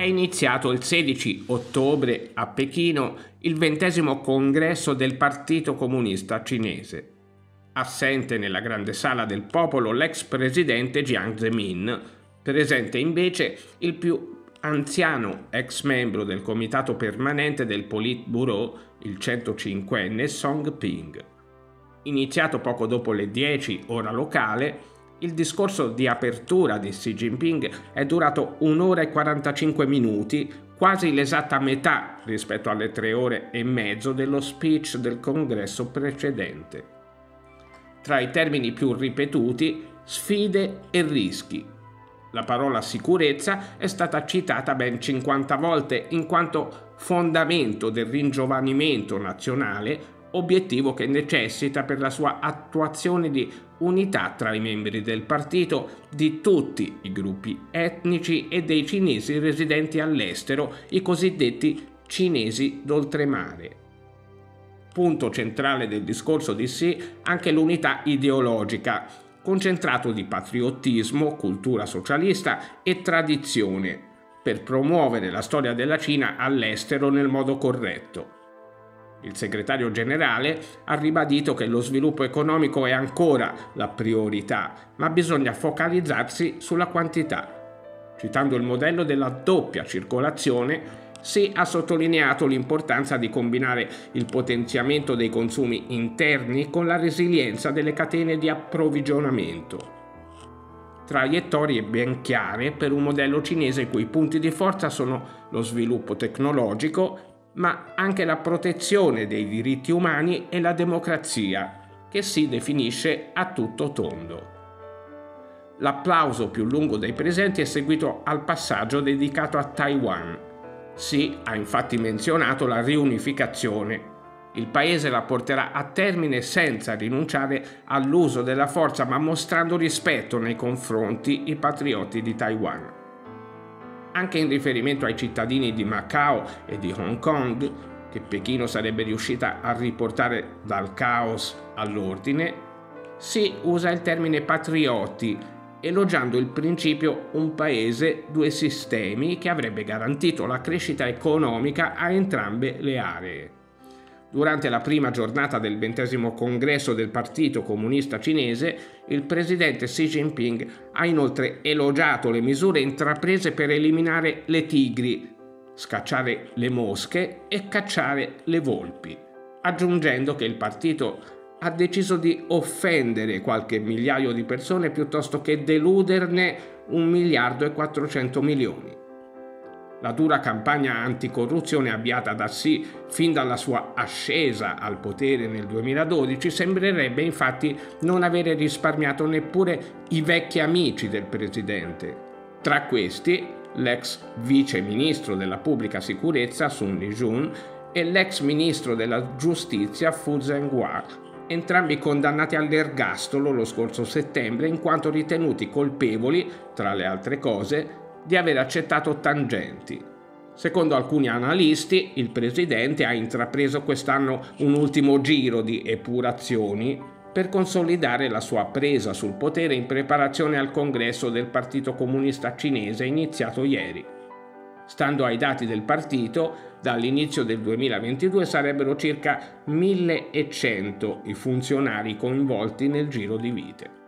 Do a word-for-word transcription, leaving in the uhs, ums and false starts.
È iniziato il sedici ottobre a Pechino il ventesimo congresso del Partito Comunista Cinese. Assente nella grande sala del popolo l'ex presidente Jiang Zemin, presente invece il più anziano ex membro del comitato permanente del Politburo, il centocinquenne Song Ping. Iniziato poco dopo le dieci ora locale, il discorso di apertura di Xi Jinping è durato un'ora e quarantacinque minuti, quasi l'esatta metà rispetto alle tre ore e mezzo dello speech del congresso precedente. Tra i termini più ripetuti, sfide e rischi. La parola sicurezza è stata citata ben cinquanta volte in quanto fondamento del ringiovanimento nazionale, obiettivo che necessita per la sua attuazione di unità tra i membri del partito di tutti i gruppi etnici e dei cinesi residenti all'estero, i cosiddetti cinesi d'oltremare. Punto centrale del discorso di Xi anche l'unità ideologica, concentrato di patriottismo, cultura socialista e tradizione, per promuovere la storia della Cina all'estero nel modo corretto. Il segretario generale ha ribadito che lo sviluppo economico è ancora la priorità, ma bisogna focalizzarsi sulla quantità. Citando il modello della doppia circolazione, Xi ha sottolineato l'importanza di combinare il potenziamento dei consumi interni con la resilienza delle catene di approvvigionamento. Traiettorie ben chiare per un modello cinese i cui punti di forza sono lo sviluppo tecnologico, ma anche la protezione dei diritti umani e la democrazia, che si definisce a tutto tondo. L'applauso più lungo dei presenti è seguito al passaggio dedicato a Taiwan. Xi ha infatti menzionato la riunificazione. Il paese la porterà a termine senza rinunciare all'uso della forza, ma mostrando rispetto nei confronti i patrioti di Taiwan. Anche in riferimento ai cittadini di Macao e di Hong Kong, che Pechino sarebbe riuscita a riportare dal caos all'ordine, si usa il termine patrioti, elogiando il principio un paese, due sistemi, che avrebbe garantito la crescita economica a entrambe le aree. Durante la prima giornata del ventesimo congresso del Partito Comunista Cinese, il presidente Xi Jinping ha inoltre elogiato le misure intraprese per eliminare le tigri, scacciare le mosche e cacciare le volpi, aggiungendo che il partito ha deciso di offendere qualche migliaio di persone piuttosto che deluderne un miliardo e quattrocento milioni. La dura campagna anticorruzione avviata da Xi fin dalla sua ascesa al potere nel duemiladodici sembrerebbe infatti non avere risparmiato neppure i vecchi amici del presidente. Tra questi, l'ex vice ministro della pubblica sicurezza Sun Lijun e l'ex ministro della giustizia Fu Zhenghua, entrambi condannati all'ergastolo lo scorso settembre in quanto ritenuti colpevoli, tra le altre cose, di aver accettato tangenti. Secondo alcuni analisti, il presidente ha intrapreso quest'anno un ultimo giro di epurazioni per consolidare la sua presa sul potere in preparazione al congresso del Partito Comunista Cinese iniziato ieri. Stando ai dati del partito, dall'inizio del duemilaventidue sarebbero circa millecento i funzionari coinvolti nel giro di vite.